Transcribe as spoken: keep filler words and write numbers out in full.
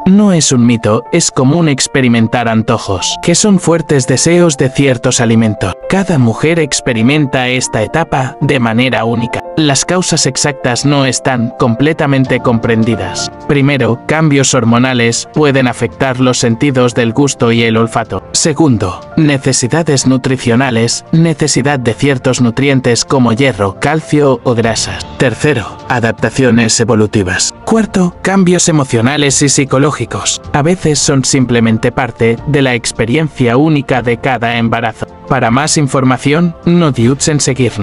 No es un mito, es común experimentar antojos, que son fuertes deseos de ciertos alimentos. Cada mujer experimenta esta etapa de manera única. Las causas exactas no están completamente comprendidas. Primero, cambios hormonales pueden afectar los sentidos del gusto y el olfato. Segundo, necesidades nutricionales, necesidad de ciertos nutrientes como hierro, calcio o grasas. Tercero, adaptaciones evolutivas. Cuarto, cambios emocionales y psicológicos. A veces son simplemente parte de la experiencia única de cada embarazo. Para más información, no dudes en seguirnos.